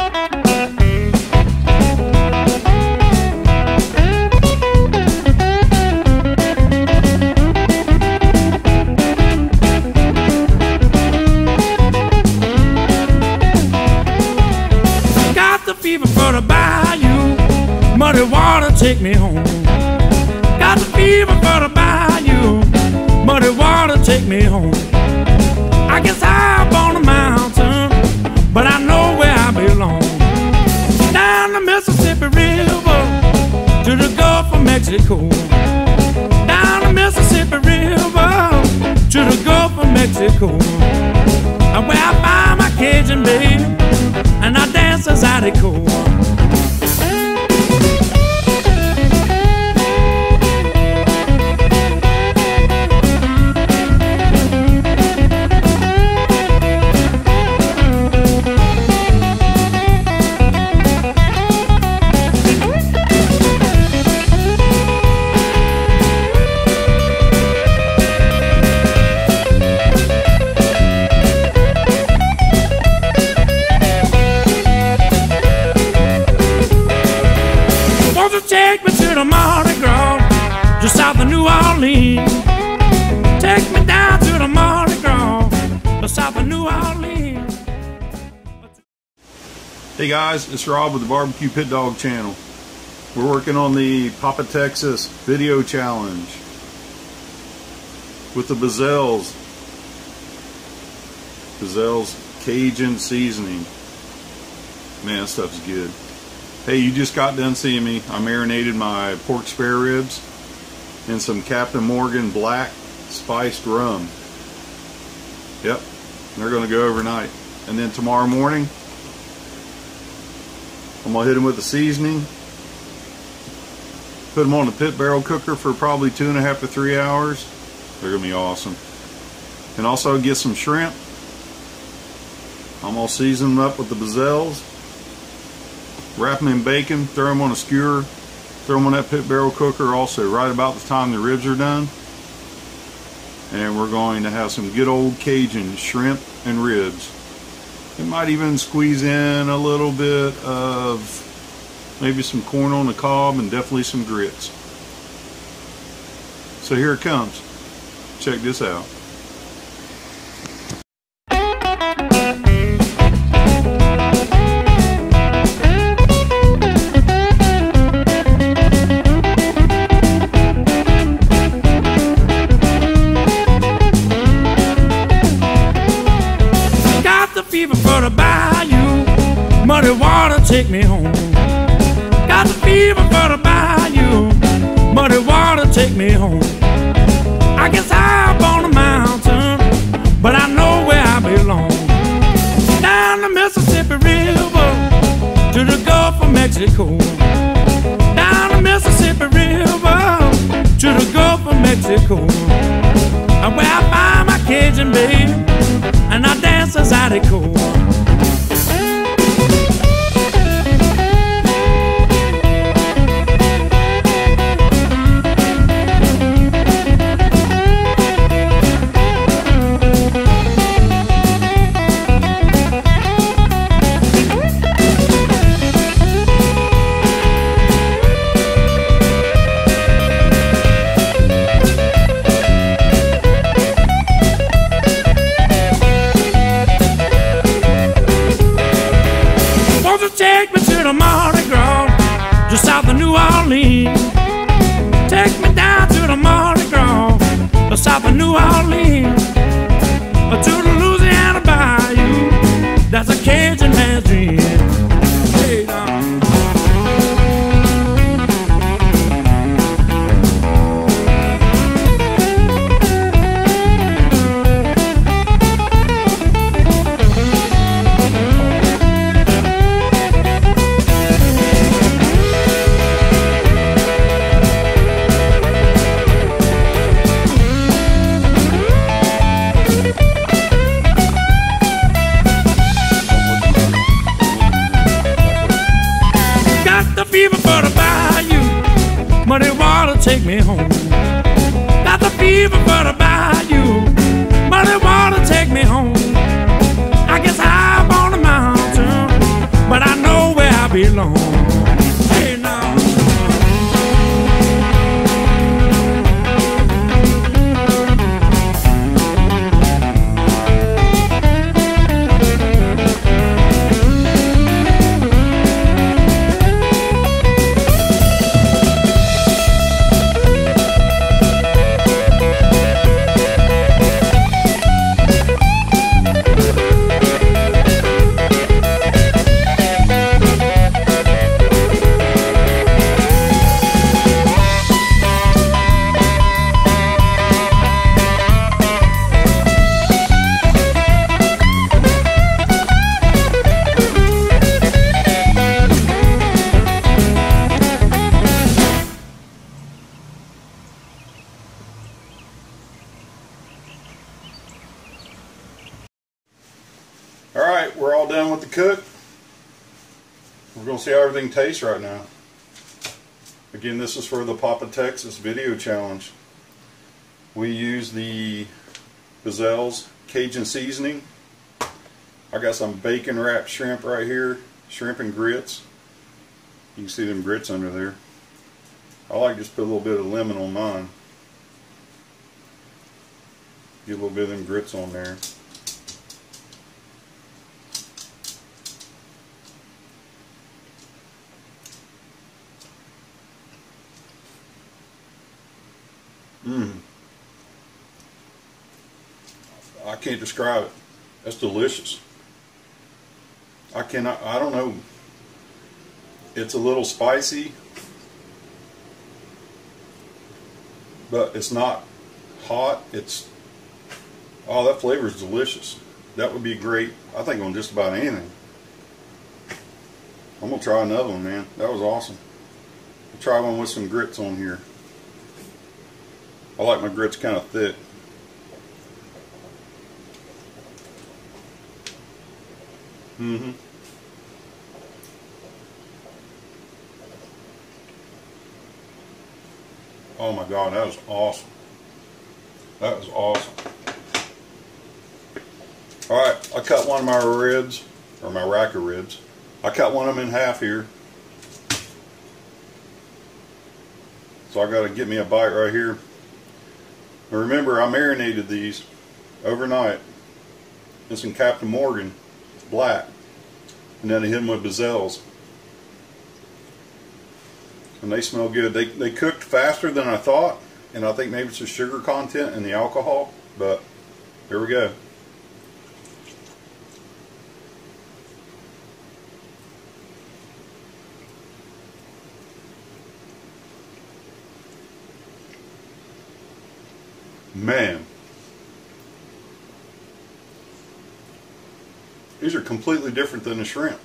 Fever for the bayou, muddy water take me home. Got the fever for the bayou, muddy water take me home. I guess I'm up on a mountain, but I know where I belong. Down the Mississippi River to the Gulf of Mexico. Down the Mississippi River to the Gulf of Mexico. And where I find my Cajun baby, and I dance as I decor. Take me to the Mardi Gras, just south of New Orleans. Take me down to the Mardi Gras, just south of New Orleans. Hey guys, it's Rob with the Barbecue Pit Dog channel. We're working on the Papa Texas video challenge with the BeaZell's Cajun seasoning. Man, that stuff's good. Hey, you just got done seeing me. I marinated my pork spare ribs in some Captain Morgan Black spiced rum. Yep, they're going to go overnight. And then tomorrow morning, I'm going to hit them with the seasoning. Put them on the pit barrel cooker for probably 2.5 to 3 hours. They're going to be awesome. And also get some shrimp. I'm going to season them up with the BeaZells. Wrap them in bacon, throw them on a skewer, throw them on that pit barrel cooker also right about the time the ribs are done. And we're going to have some good old Cajun shrimp and ribs. It might even squeeze in a little bit of maybe some corn on the cob and definitely some grits. So here it comes. Check this out. Fever for the bayou, muddy water take me home. Got the fever for the bayou, muddy water take me home. I guess I'm up on a mountain, but I know where I belong. Down the Mississippi River to the Gulf of Mexico. Down the Mississippi River to the Gulf of Mexico. And where I find my Cajun baby, and I dance as I decor. Take me to the Mardi Gras, just south of New Orleans. Take me down to the Mardi Gras, just south of New Orleans. To the Louisiana Bayou, that's a Cajun man's dream. Hey, fever for the bayou, muddy water take me home. Got the fever for the bayou, muddy water take me home. I guess I'm on a mountain, but I know belong. Hey now. Alright, we're all done with the cook. We're going to see how everything tastes right now. Again, this is for the Papa Texas video challenge. We use the BeaZell's Cajun seasoning. I got some bacon wrapped shrimp right here. Shrimp and grits. You can see them grits under there. I like to just put a little bit of lemon on mine. Get a little bit of them grits on there. I can't describe it. That's delicious. I don't know. It's a little spicy, but it's not hot. Oh, that flavor is delicious. That would be great, I think, on just about anything. I'm going to try another one, man. That was awesome. I'll try one with some grits on here. I like my grits kind of thick. Oh my God, that was awesome. That was awesome. Alright, I cut one of my ribs, or my rack of ribs. I cut one of them in half here. So I got to get me a bite right here. Now remember, I marinated these overnight in some Captain Morgan Black, and then I hit them with BeaZells, and they smell good. They cooked faster than I thought, and I think maybe it's the sugar content and the alcohol, but here we go. Man, these are completely different than the shrimp.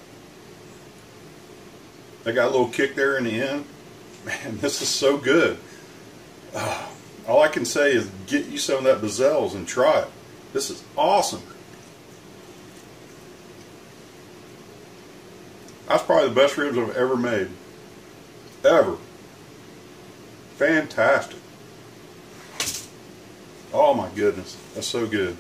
They got a little kick there in the end. Man, this is so good. All I can say is get you some of that BeaZell's and try it. This is awesome. That's probably the best ribs I've ever made. Ever. Fantastic. Oh my goodness, that's so good.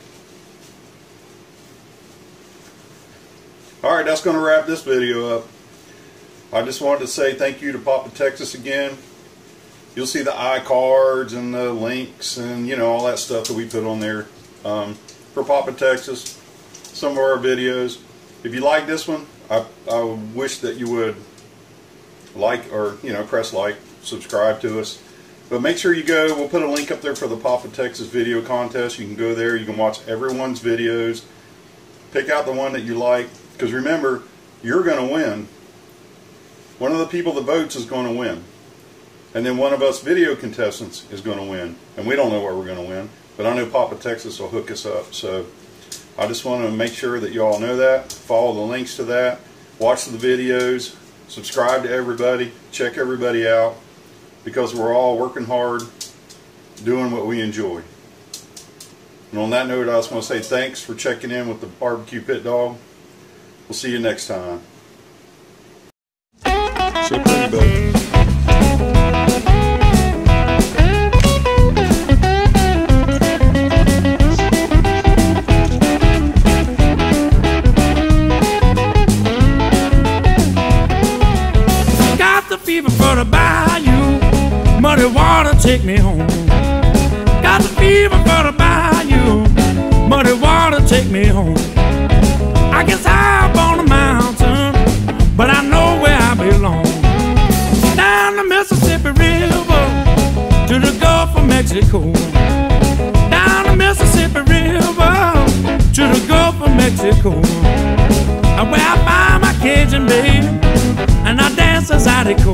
Alright, that's going to wrap this video up. I just wanted to say thank you to Papa Texas again. You'll see the iCards and the links and, you know, all that stuff that we put on there for Papa Texas, some of our videos. If you like this one, I wish that you would like, or, you know, press like, subscribe to us. But make sure you go, we'll put a link up there for the Papa Texas video contest. You can go there, you can watch everyone's videos. Pick out the one that you like, because remember, you're going to win. One of the people that votes is going to win. And then one of us video contestants is going to win. And we don't know what we're going to win, but I know Papa Texas will hook us up. So I just want to make sure that you all know that. Follow the links to that. Watch the videos. Subscribe to everybody. Check everybody out. Because we're all working hard, doing what we enjoy. And on that note, I just want to say thanks for checking in with the Barbecue Pit Dog. We'll see you next time. So pretty, baby. muddy water take me home. Got the fever for the bayou, muddy water take me home. I guess I'm up on the mountain, but I know where I belong. Down the Mississippi River to the Gulf of Mexico. Down the Mississippi River to the Gulf of Mexico. Where I find my Cajun baby and I dance as I go.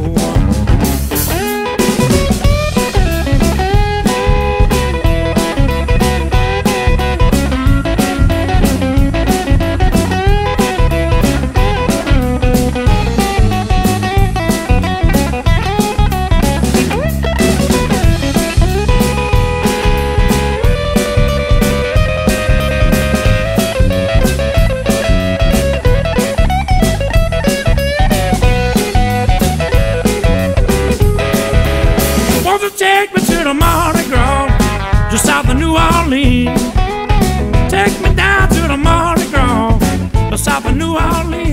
Take me to the Mardi Gras, just south of New Orleans. Take me down to the Mardi Gras, just south of New Orleans.